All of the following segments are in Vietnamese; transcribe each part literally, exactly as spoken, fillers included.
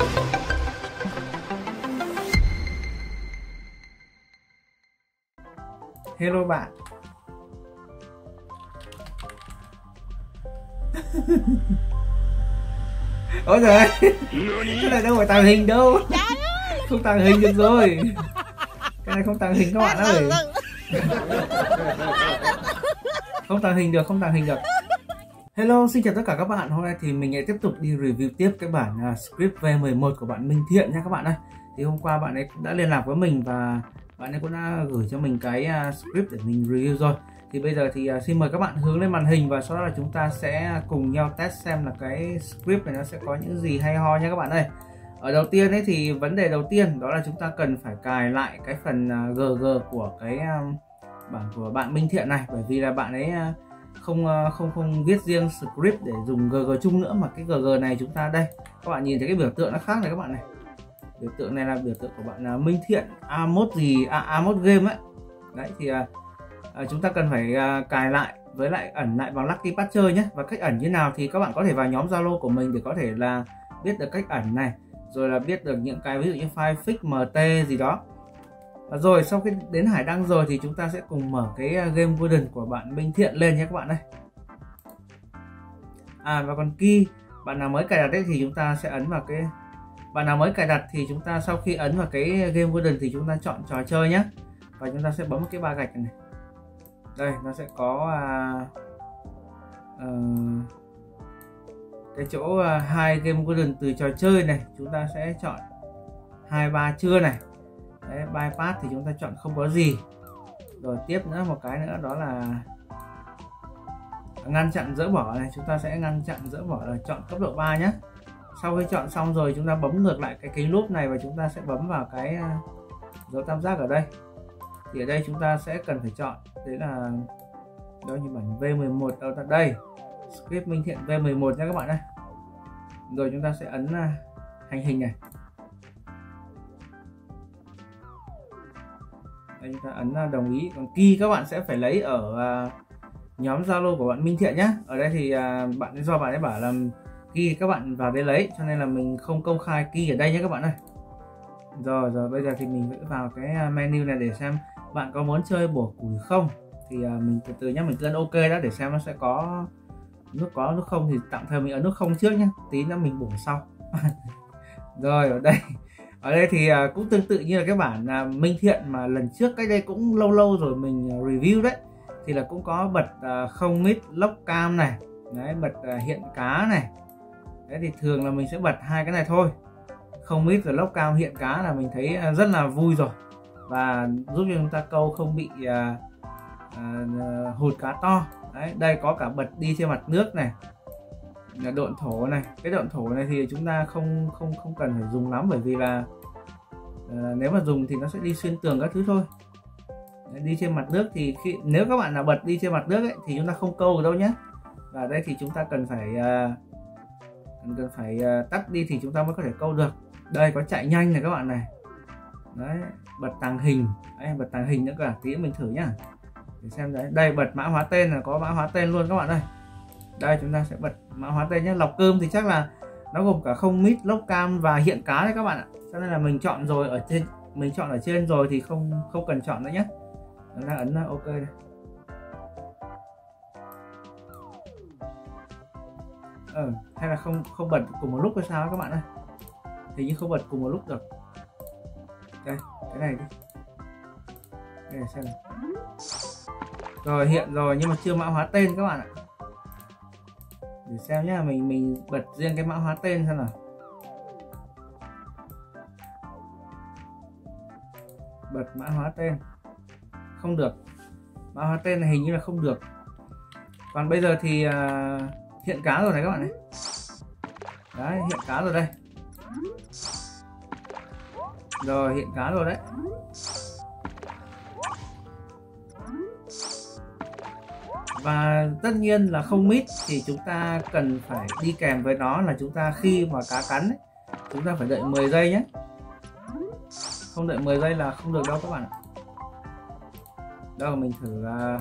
Hello bạn. Ôi giời, cái này đâu phải tàng hình đâu. Không tàng hình được rồi. Cái này không tàng hình các bạn ơi. Không tàng hình được, không tàng hình được. Hello, xin chào tất cả các bạn. Hôm nay thì mình lại tiếp tục đi review tiếp cái bản uh, script V mười một của bạn Minh Thiện nha các bạn ơi. Thì hôm qua bạn ấy cũng đã liên lạc với mình và bạn ấy cũng đã gửi cho mình cái uh, script để mình review rồi. Thì bây giờ thì uh, xin mời các bạn hướng lên màn hình và sau đó là chúng ta sẽ cùng nhau test xem là cái script này nó sẽ có những gì hay ho nha các bạn ơi. Ở đầu tiên ấy thì vấn đề đầu tiên đó là chúng ta cần phải cài lại cái phần uh, giê giê của cái uh, bản của bạn Minh Thiện này, bởi vì là bạn ấy uh, không không không viết riêng script để dùng giê giê chung nữa, mà cái giê giê này chúng ta đây các bạn nhìn thấy cái biểu tượng nó khác này các bạn này. Biểu tượng này là biểu tượng của bạn Minh Thiện a mốt gì à, a mốt game ấy. Đấy thì à, chúng ta cần phải à, cài lại với lại ẩn lại bằng Lucky Patcher nhé. Và cách ẩn như nào thì các bạn có thể vào nhóm Zalo của mình để có thể là biết được cách ẩn này, rồi là biết được những cái ví dụ như file fix em tê gì đó. Rồi sau khi đến hải đăng rồi thì chúng ta sẽ cùng mở cái game version của bạn Minh Thiện lên nhé các bạn ơi. À và còn key, bạn nào mới cài đặt đấy thì chúng ta sẽ ấn vào cái bạn nào mới cài đặt thì chúng ta sau khi ấn vào cái game version thì chúng ta chọn trò chơi nhé, và chúng ta sẽ bấm cái ba gạch này. Đây nó sẽ có uh, uh, cái chỗ uh, hai game version từ trò chơi này, chúng ta sẽ chọn hai ba chưa này. Đấy, bypass thì chúng ta chọn không có gì. Rồi tiếp nữa một cái nữa đó là ngăn chặn dỡ bỏ này, chúng ta sẽ ngăn chặn dỡ bỏ là chọn cấp độ ba nhé. Sau khi chọn xong rồi chúng ta bấm ngược lại cái kính lúp này và chúng ta sẽ bấm vào cái dấu tam giác ở đây. Thì ở đây chúng ta sẽ cần phải chọn đấy là đó như bản V mười một đâu tại đây, script Minh Thiện V mười một nha các bạn ơi. Rồi chúng ta sẽ ấn hành hình này. Đây, chúng ta ấn đồng ý. Còn key các bạn sẽ phải lấy ở uh, nhóm Zalo của bạn Minh Thiện nhé. Ở đây thì uh, bạn do bạn ấy bảo là key các bạn vào đây lấy, cho nên là mình không công khai key ở đây nhé các bạn ơi. Rồi rồi bây giờ thì mình sẽ vào cái menu này để xem bạn có muốn chơi bổ củi không. Thì uh, mình từ từ nhé, mình cứ ấn ok đó để xem nó sẽ có nước có nước không, thì tạm thời mình ấn nước không trước nhé, tí nữa mình bổ sau. Rồi ở đây Ở đây thì cũng tương tự như là cái bản Minh Thiện mà lần trước cách đây cũng lâu lâu rồi mình review đấy, thì là cũng có bật không mít lock cam này, đấy, bật hiện cá này. Đấy thì thường là mình sẽ bật hai cái này thôi, không mít và lock cam hiện cá là mình thấy rất là vui rồi, và giúp cho chúng ta câu không bị uh, uh, hụt cá to. Đấy, đây có cả bật đi trên mặt nước này, là độn thổ này. Cái độn thổ này thì chúng ta không không không cần phải dùng lắm, bởi vì là uh, nếu mà dùng thì nó sẽ đi xuyên tường các thứ thôi. Đấy, đi trên mặt nước thì khi nếu các bạn nào bật đi trên mặt nước ấy, thì chúng ta không câu được đâu nhé. Và đây thì chúng ta cần phải uh, cần phải uh, tắt đi thì chúng ta mới có thể câu được. Đây có chạy nhanh này các bạn này. Đấy, bật tàng hình. Đấy, bật tàng hình nữa cả, tí mình thử nhá để xem. Đấy, đây bật mã hóa tên là có mã hóa tên luôn các bạn ơi. Đây chúng ta sẽ bật mã hóa tên nhé. Lọc cơm thì chắc là nó gồm cả không mít, lock cam và hiện cá đấy các bạn ạ. Cho nên là mình chọn rồi ở trên, mình chọn ở trên rồi thì không không cần chọn nữa nhé. Chúng ta ấn ok này. Ờ, hay là không không bật cùng một lúc hay sao các bạn ơi? Thì như không bật cùng một lúc được. Đây, cái này đi. Đây để xem này. Rồi hiện rồi nhưng mà chưa mã hóa tên các bạn ạ. Để xem nhá, mình mình bật riêng cái mã hóa tên xem nào. Bật mã hóa tên không được, mã hóa tên này hình như là không được. Còn bây giờ thì uh, hiện cá rồi này các bạn này. Đấy, hiện cá rồi đây. Rồi hiện cá rồi đấy. Và tất nhiên là không mít thì chúng ta cần phải đi kèm với nó là chúng ta khi mà cá cắn ấy, chúng ta phải đợi mười giây nhé. Không đợi mười giây là không được đâu các bạn ạ. Đâu mình thử uh,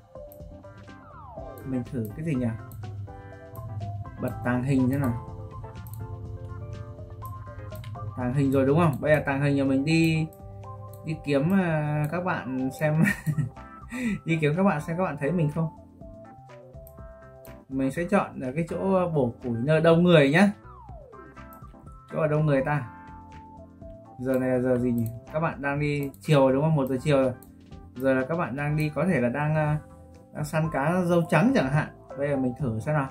mình thử cái gì nhỉ? Bật tàng hình thế nào. tàng hình rồi đúng không? Bây giờ tàng hình nhà mình đi đi kiếm uh, các bạn xem đi kiếm các bạn xem các bạn thấy mình không. Mình sẽ chọn ở cái chỗ bổ củi nơi đông người nhá, chỗ ở đông người ta. Giờ này là giờ gì nhỉ? Các bạn đang đi chiều đúng không? Một giờ chiều rồi. Giờ là các bạn đang đi, có thể là đang đang săn cá râu trắng chẳng hạn. Bây giờ mình thử xem nào.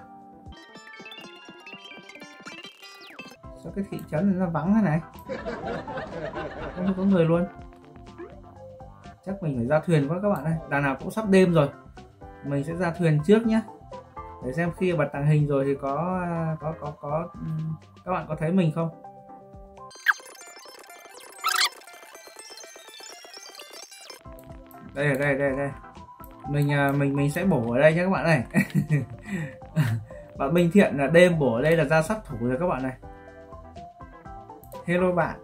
Sao cái thị trấn này nó vắng thế này, không có người luôn. Chắc mình phải ra thuyền quá các bạn ơi, đằng nào cũng sắp đêm rồi. Mình sẽ ra thuyền trước nhé, để xem khi bật tàng hình rồi thì có có có có các bạn có thấy mình không. Đây ở đây đây đây mình mình mình sẽ bổ ở đây nhé các bạn này. Bạn Minh Thiện là đêm bổ ở đây là ra sát thủ rồi các bạn này. Hello bạn.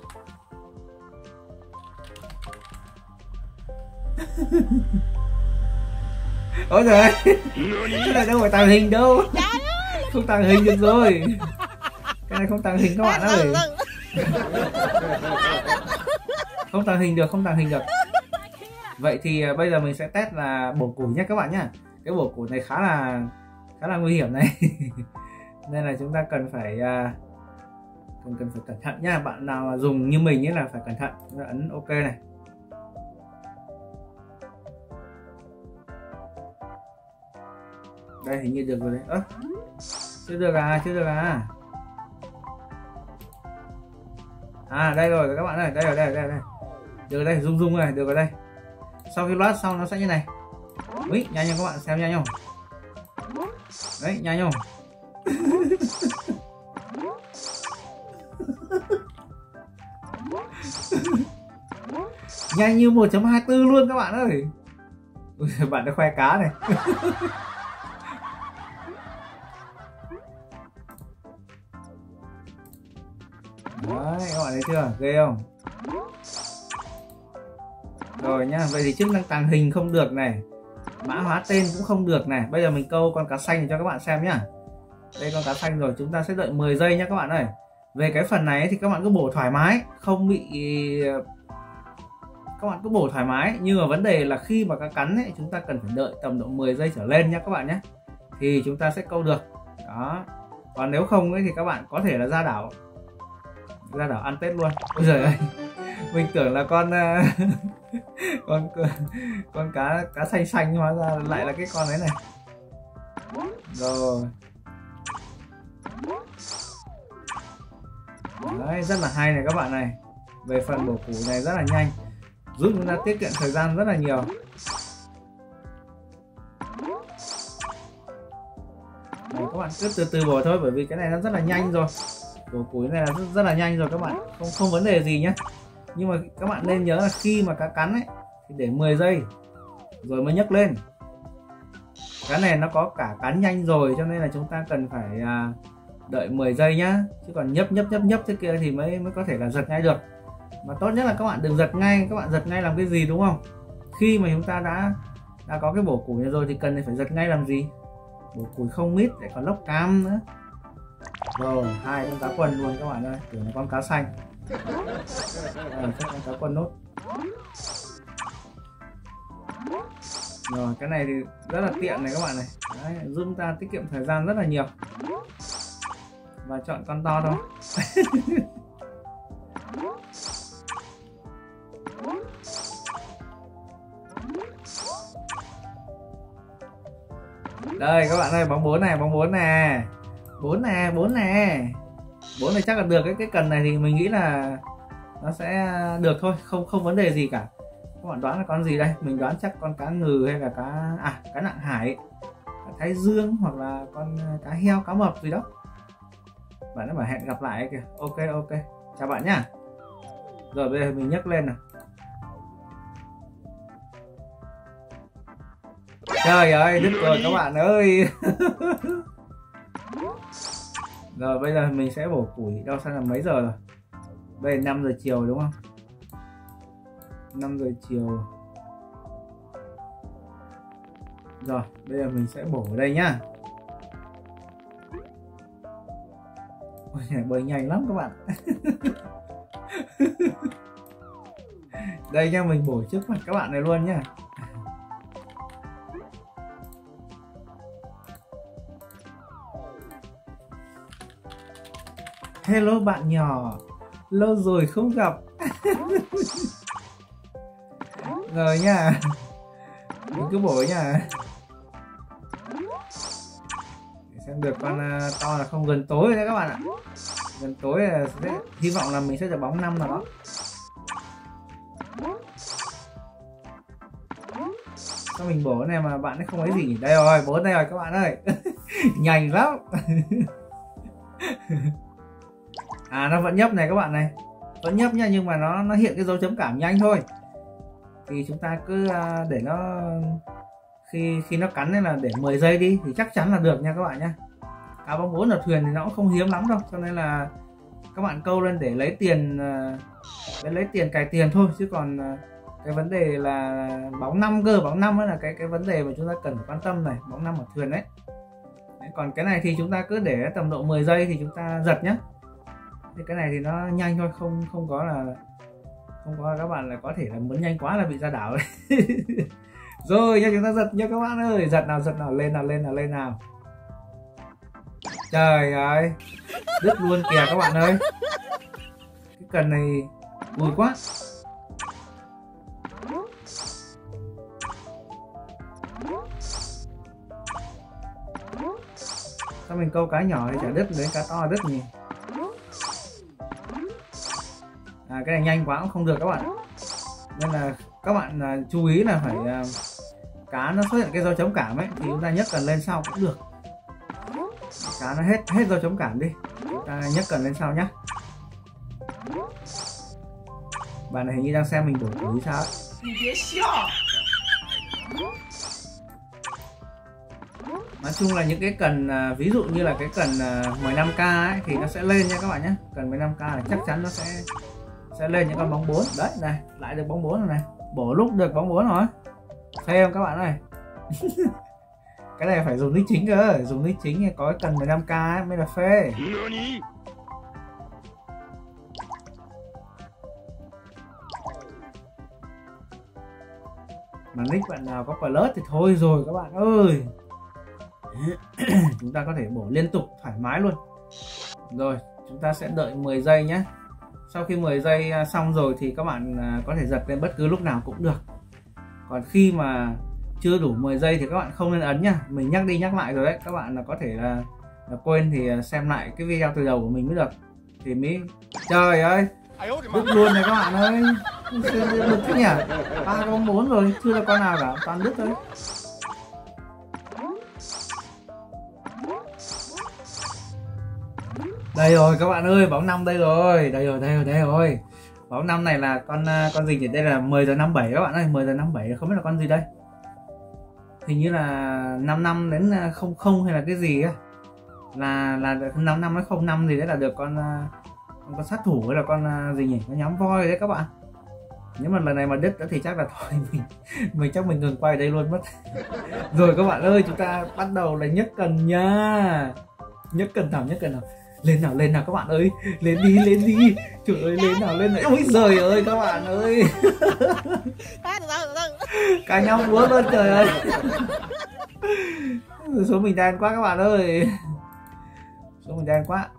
Ôi trời ơi, cái này đâu phải tàng hình đâu, không tàng hình được rồi, cái này không tàng hình các bạn ơi, không tàng hình được, không tàng hình được. Vậy thì bây giờ mình sẽ test là bổ củi nhé các bạn nhé. Cái bổ củi này khá là khá là nguy hiểm này. Nên là chúng ta cần phải cần cần phải cẩn thận nhá. Bạn nào dùng như mình ấy là phải cẩn thận. Chúng ta ấn OK này. Đây hình như được rồi đấy. Ơ, chưa được à, chưa được à. À đây rồi các bạn ơi, đây rồi, đây đây đây. Được đây, rung rung này, được rồi đây. Sau khi loát xong nó sẽ như này. Úi, nhanh nhanh các bạn xem nhanh không? Đấy, nhanh không? Nhanh như một chấm hai tư luôn các bạn ơi. Ui, bạn đã khoe cá này. Đấy, các bạn thấy chưa? Ghê không? Rồi nhá, vậy thì chức năng tàng hình không được này, mã hóa tên cũng không được này. Bây giờ mình câu con cá xanh cho các bạn xem nhá. Đây con cá xanh rồi, chúng ta sẽ đợi mười giây nhá các bạn ơi. Về cái phần này thì các bạn cứ bổ thoải mái, không bị, các bạn cứ bổ thoải mái. Nhưng mà vấn đề là khi mà cá cắn ấy, chúng ta cần phải đợi tầm độ mười giây trở lên nhá các bạn nhé, thì chúng ta sẽ câu được. Đó. Còn nếu không ấy thì các bạn có thể là ra đảo, ra đảo ăn Tết luôn. Ôi giời ơi, mình tưởng là con con con cá cá xanh xanh, hóa ra lại là cái con đấy này. Rồi đấy, rất là hay này các bạn này. Về phần bổ củi này rất là nhanh, giúp chúng ta tiết kiệm thời gian rất là nhiều. Đấy, các bạn cứ từ từ bổ thôi, bởi vì cái này nó rất là nhanh rồi. Bổ củi này là rất, rất là nhanh rồi các bạn, không không vấn đề gì nhé. Nhưng mà các bạn nên nhớ là khi mà cá cắn ấy thì để mười giây rồi mới nhấc lên. Cái này nó có cả cắn nhanh rồi, cho nên là chúng ta cần phải đợi mười giây nhá. Chứ còn nhấp nhấp nhấp nhấp thế kia thì mới mới có thể là giật ngay được. Mà tốt nhất là các bạn đừng giật ngay. Các bạn giật ngay làm cái gì đúng không? Khi mà chúng ta đã đã có cái bổ củi này rồi thì cần phải giật ngay làm gì? Bổ củi không mít lại còn lốc cam nữa. Rồi, hai con cá quần luôn các bạn ơi, tưởng là con cá xanh. Rồi, chắc con cá quần nốt. Rồi, cái này thì rất là tiện này các bạn này. Đấy, giúp chúng ta tiết kiệm thời gian rất là nhiều. Và chọn con to thôi. Đây các bạn ơi, bóng bốn này, bóng bốn nè. Bốn nè, bốn nè. Bốn này chắc là được. Cái cái cần này thì mình nghĩ là nó sẽ được thôi, không không vấn đề gì cả. Các bạn đoán là con gì đây? Mình đoán chắc con cá ngừ hay là cá à cá nặng hải, cá thái dương, hoặc là con cá heo, cá mập gì đó. Bạn đã bảo hẹn gặp lại kìa. Ok ok, chào bạn nhá. Rồi bây giờ mình nhấc lên nào. Trời ơi, đứt rồi các bạn ơi. Rồi bây giờ mình sẽ bổ củi. Đâu sang là mấy giờ rồi? Bây giờ năm giờ chiều đúng không? năm giờ chiều. Rồi bây giờ mình sẽ bổ ở đây nhá. Ôi, bơi nhanh lắm các bạn. Đây nha, mình bổ trước mặt các bạn này luôn nhá. Hello bạn nhỏ, lâu rồi không gặp. Rồi nha, mình cứ bổ nha. Để xem được con uh, to là không. Gần tối rồi đấy các bạn ạ. Gần tối là sẽ, hy vọng là mình sẽ được bóng năm nào đó. Sao mình bổ này mà bạn ấy không ấy gì nhỉ? Đây rồi, bố đây rồi các bạn ơi. Nhanh lắm. À nó vẫn nhấp này các bạn này, vẫn nhấp nha, nhưng mà nó nó hiện cái dấu chấm cảm nhanh thôi. Thì chúng ta cứ uh, để nó khi khi nó cắn nên là để mười giây đi thì chắc chắn là được nha các bạn nhé. Cá bóng bốn ở thuyền thì nó cũng không hiếm lắm đâu, cho nên là các bạn câu lên để lấy tiền, uh, để lấy tiền cài tiền thôi, chứ còn uh, cái vấn đề là bóng năm cơ, bóng năm là cái cái vấn đề mà chúng ta cần phải quan tâm này, bóng năm ở thuyền đấy. Đấy, còn cái này thì chúng ta cứ để tầm độ mười giây thì chúng ta giật nhé. Thì cái này thì nó nhanh thôi, không không có là không có các bạn là có thể là muốn nhanh quá là bị ra đảo đấy. Rồi nha, chúng ta giật nha các bạn ơi, giật nào, giật nào, lên nào, lên nào, lên nào. Trời ơi, đứt luôn kìa các bạn ơi. Cái cần này vui quá. Sao mình câu cá nhỏ thì chả đứt, đến cá to đứt nhỉ. À, cái này nhanh quá cũng không được các bạn, nên là các bạn à, chú ý là phải à, cá nó xuất hiện cái dấu chấm cảm ấy thì chúng ta nhấc cần lên sau cũng được. Cá nó hết hết dấu chấm cảm đi, chúng ta nhấc cần lên sau nhá. Bạn này hình như đang xem mình bổ túi sao ấy. Nói chung là những cái cần à, ví dụ như là cái cần à, mười lăm k ấy thì nó sẽ lên nha các bạn nhé. Cần mười lăm k là chắc chắn nó sẽ sẽ lên những con bóng bốn. Đấy này, lại được bóng bốn rồi này, bổ lúc được bóng bốn rồi. Phê không các bạn ơi. Cái này phải dùng nick chính cơ, dùng nick chính có cái cần mười lăm k ấy mới là phê. Mà nick bạn nào có plus thì thôi rồi các bạn ơi. Chúng ta có thể bổ liên tục thoải mái luôn. Rồi chúng ta sẽ đợi mười giây nhé. Sau khi mười giây xong rồi thì các bạn có thể giật lên bất cứ lúc nào cũng được. Còn khi mà chưa đủ mười giây thì các bạn không nên ấn nha. Mình nhắc đi nhắc lại rồi đấy, các bạn là có thể là, là quên thì xem lại cái video từ đầu của mình mới được. Thì mới trời ơi, đứt luôn này các bạn ơi. Đứt thế nhỉ, ba bóng bốn rồi, chưa là con nào cả, toàn đứt thôi. Đây rồi các bạn ơi, bóng năm đây rồi, đây rồi, đây rồi, đây rồi. Bóng năm này là con con gì nhỉ? Đây là mười giờ năm mươi bảy các bạn ơi, mười giờ năm mươi bảy, không biết là con gì đây. Hình như là năm năm đến không không hay là cái gì á. Là là năm năm đến không năm gì đấy là được con con, con sát thủ hay là con gì nhỉ? Nó nhắm voi đấy các bạn. Nếu mà lần này mà đứt thì chắc là thôi mình mình chắc mình ngừng quay đây luôn mất. Rồi các bạn ơi, chúng ta bắt đầu là nhấc cần nha. Nhấc cần nào, nhấc cần nào. Lên nào, lên nào các bạn ơi, lên đi, lên đi. Trời ơi, lên nào, lên nào. Ôi giời ơi các bạn ơi. Cả nhau múa luôn trời ơi. Số mình đen quá các bạn ơi. Số mình đen quá.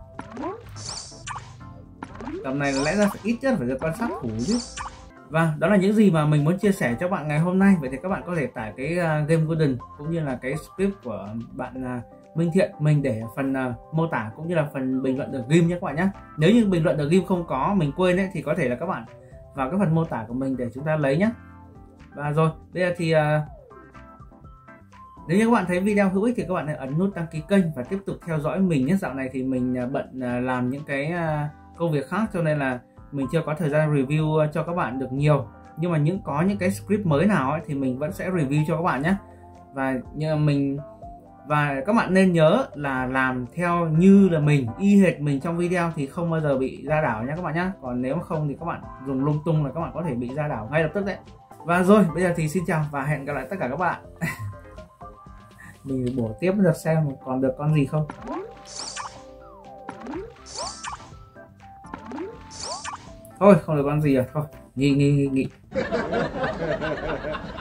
Tầm này lẽ ra phải ít nhất phải được con sát thủ chứ. Và đó là những gì mà mình muốn chia sẻ cho bạn ngày hôm nay. Vậy thì các bạn có thể tải cái uh, Game Golden cũng như là cái script của bạn uh, Minh Thiện mình để ở phần uh, mô tả cũng như là phần bình luận được game nhé các bạn nhé. Nếu như bình luận được game không có, mình quên ấy, thì có thể là các bạn vào cái phần mô tả của mình để chúng ta lấy nhé. Và rồi bây giờ thì uh, nếu như các bạn thấy video hữu ích thì các bạn hãy ấn nút đăng ký kênh và tiếp tục theo dõi mình nhé. Dạo này thì mình uh, bận uh, làm những cái uh, công việc khác cho nên là mình chưa có thời gian review cho các bạn được nhiều. Nhưng mà những có những cái script mới nào ấy, thì mình vẫn sẽ review cho các bạn nhé. Và như mình và các bạn nên nhớ là làm theo như là mình, y hệt mình trong video thì không bao giờ bị ra đảo nha các bạn nhé. Còn nếu không thì các bạn dùng lung tung là các bạn có thể bị ra đảo ngay lập tức đấy. Và rồi bây giờ thì xin chào và hẹn gặp lại tất cả các bạn. Mình bổ tiếp được xem còn được con gì không. Thôi không được con gì rồi thôi. Nghị nghị nghị nghị.